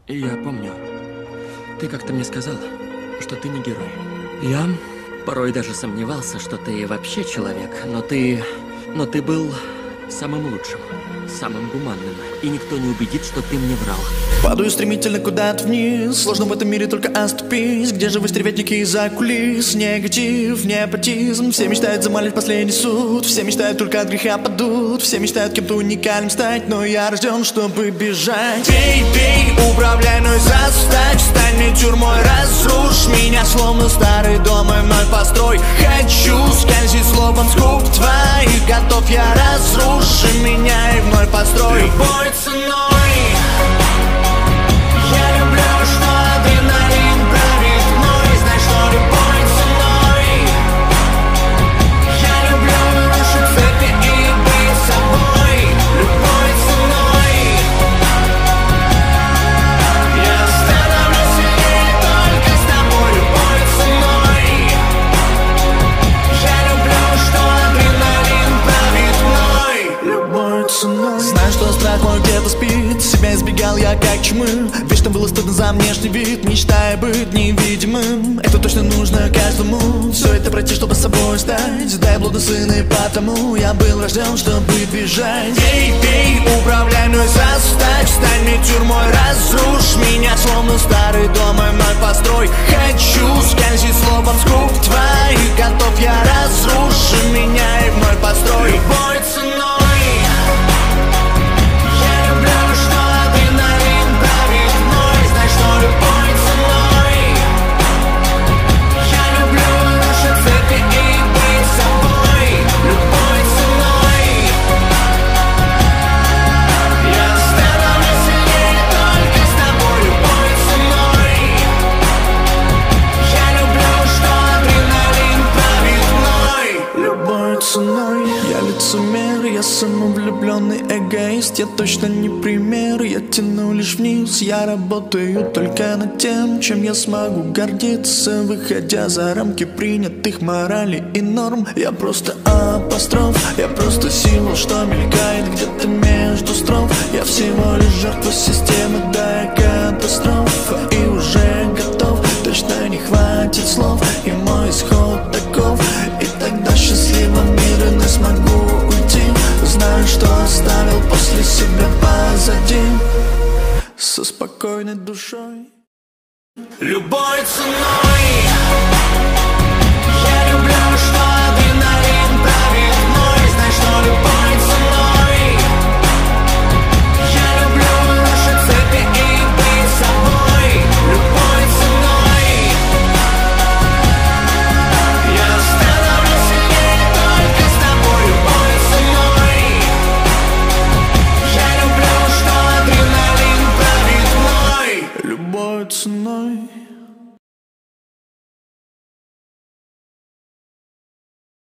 Я помню. Ты как-то мне сказал, что ты не герой. Я порой даже сомневался, что ты вообще человек, но ты был самым лучшим, самым гуманным. И никто не убедит, что ты мне врал. Падаю стремительно куда-то вниз. Сложно в этом мире только оступись. Где же вы, стервятники из-за кулис? Негатив, непотизм. Все мечтают замалить последний суд. Все мечтают только от греха падут. Все мечтают кем-то уникальным стать. Но я рожден, чтобы бежать. Пей, пей, управляй мной, заставь. Стань мне тюрьмой, разрушь меня, словно старый дом и вновь построй. Хочу скользить словом с губ твоих. Готов я, разруши меня и вновь построй. Любой ценой. Я люблю, что адреналин правит мной. Знай, что любой ценой. Я люблю рушить цепи и быть собой. Любой ценой. Я становлюсь сильнее только с тобой. Любой ценой. Я люблю, что адреналин правит мной. Любой ценой. Знаю, что страх мой где-то спит. Себя избегал я как чумы. Вечно было стыдно за внешний вид. Мечтая быть невидимым. Это точно нужно каждому. Все это пройти, чтобы с собой стать. Дай блудный сын, и потому я был рожден, чтобы бежать. Пей, пей, управляй мной, заставь. Стань мне тюрьмой, разрушь меня, словно старый дом и вновь построй. Хочу скользить словом с губ твоих. Готов я, разруши меня и вновь построй. Любой ценой. Я лицемер, я самовлюбленный эгоист. Я точно не пример, я тяну лишь вниз. Я работаю только над тем, чем я смогу гордиться. Выходя за рамки принятых моралей и норм. Я просто апостроф, я просто символ, что мелькает где-то между строф. Я всего лишь жертва системы, да, я катастрофа. И уже готов, точно не хватит слов. И мой исход таков. И тогда счастливым мира не смогу уйти. Знаю, что оставил после себя позади. Со спокойной душой. Любой ценой. Я люблю, что адреналин правит мной. Знай, что любой ценой. Я люблю рушить цепи и быть собой. Любой ценой. Я становлюсь сильнее только с тобой. Любой ценой. Я люблю, что адреналин правит мной. Любой ценой.